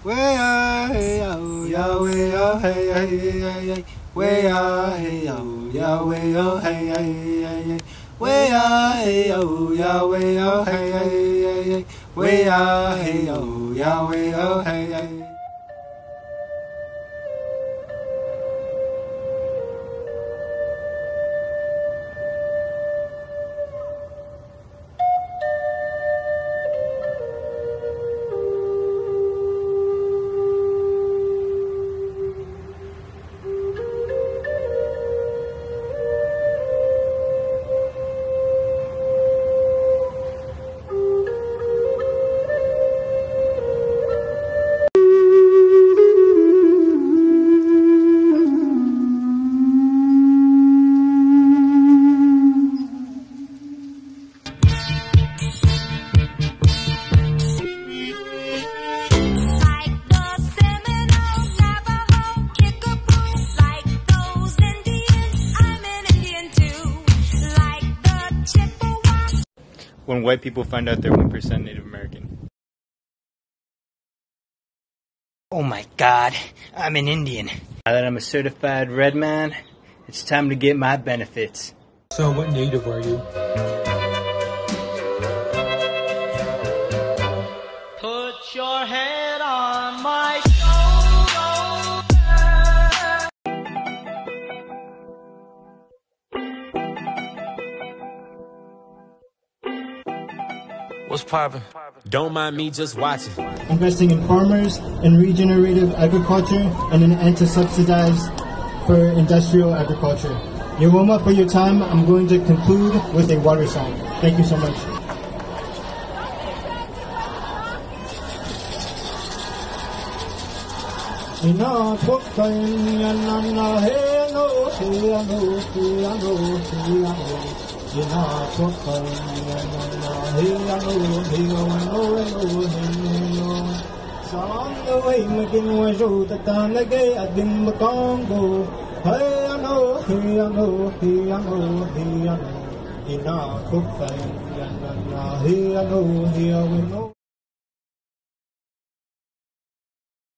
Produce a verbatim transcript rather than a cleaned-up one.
Way ah hey oh Yahweh oh hey hey hey hey. Way ah hey oh Yahweh oh hey hey hey hey. Way ah hey oh Yahweh oh hey hey hey hey. Way ah hey oh Yahweh oh hey hey. When white people find out they're one percent Native American. Oh my God, I'm an Indian. Now that I'm a certified red man, it's time to get my benefits. So what native are you? Put your head on my shoulder. What's poppin'? Don't mind me just watching. Investing in farmers and regenerative agriculture and an end to subsidize for industrial agriculture. Yeroma, for your time, I'm going to conclude with a water song. Thank you so much. Ina